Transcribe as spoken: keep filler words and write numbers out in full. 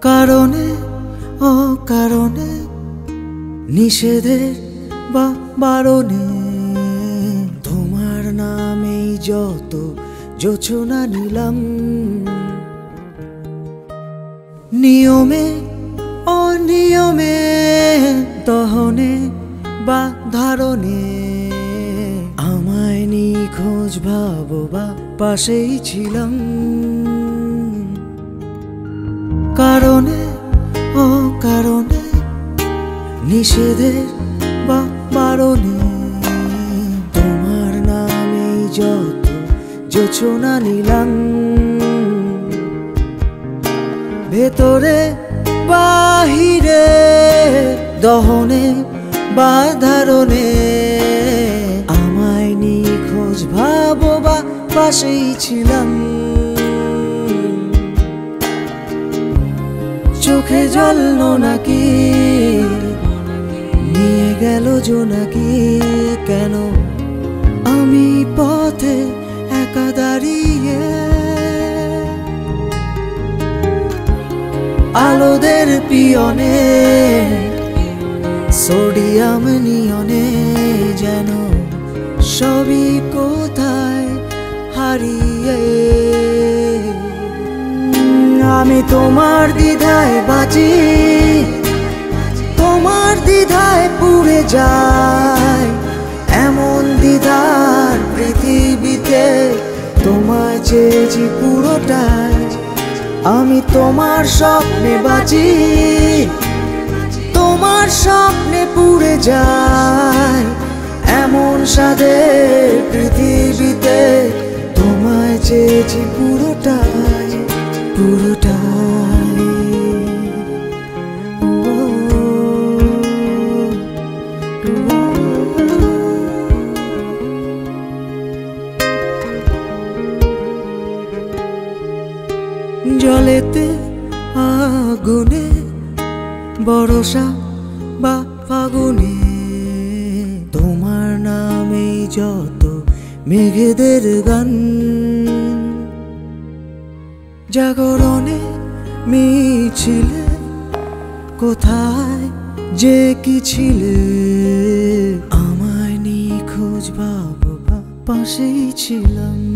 কারণে ও কারণে নিষেধের বা বারণে তোমার নামেই যত যোচনা নিলাম, নিয়মে অনিয়মে দহনে বা ধারণে আমায় নিখোঁজ ভাবো বা পাশেই ছিলাম। কারণে ও কারণে নিষেধের বা বারণে তোমার নামেই যত যোচনা নিলাম, ভেতরে বাহিরে দহনে বা ধারণে আমায় নিখোঁজ ভাবো বা পাশেই ছিলাম। চোখে জল নাকি নিয়ে গেল জোনাকি, কেন আমি পথে একা দাঁড়িয়ে আলোদের পিয়নে সোডিয়াম নিয়নে যেন সবই কোথায় হারিয়ে। আমি তোমার দ্বিধায় বাঁচি, তোমার দ্বিধায় পুড়ে যায়, এমন দ্বিধার পৃথিবীতে তোমায় চেয়েছি পুরোটাই। আমি তোমার স্বপ্নে বাঁচি, তোমার স্বপ্নে পুড়ে যায়, এমন স্বাদের পৃথিবীতে তোমায় চেয়েছি পুরোটাই পুরোটাই। জলেতে আগুনে বর্ষা বা ফাগুনে তোমার নামেই যত মেঘেদের গান, জাগরণে মিছিলে কোথায় যে কি ছিলে, আমায় নিখোঁজ ভাবো বা পাশেই ছিলাম।